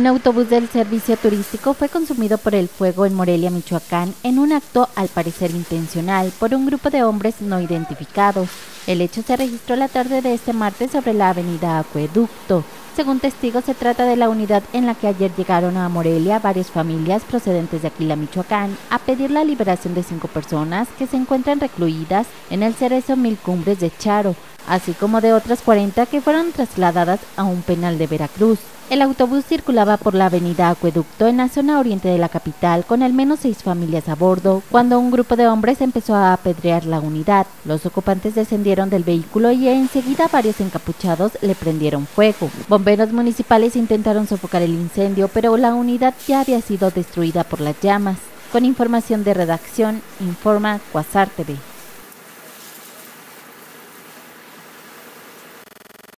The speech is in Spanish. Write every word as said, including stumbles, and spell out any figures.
Un autobús del servicio turístico fue consumido por el fuego en Morelia, Michoacán, en un acto al parecer intencional por un grupo de hombres no identificados. El hecho se registró la tarde de este martes sobre la avenida Acueducto. Según testigos, se trata de la unidad en la que ayer llegaron a Morelia varias familias procedentes de Aquila, Michoacán, a pedir la liberación de cinco personas que se encuentran recluidas en el Cerezo Mil Cumbres de Charo, así como de otras cuarenta que fueron trasladadas a un penal de Veracruz. El autobús circulaba por la avenida Acueducto en la zona oriente de la capital con al menos seis familias a bordo, cuando un grupo de hombres empezó a apedrear la unidad. Los ocupantes descendieron del vehículo y enseguida varios encapuchados le prendieron fuego. Bomberos municipales intentaron sofocar el incendio, pero la unidad ya había sido destruida por las llamas. Con información de redacción, informa Quasar T V.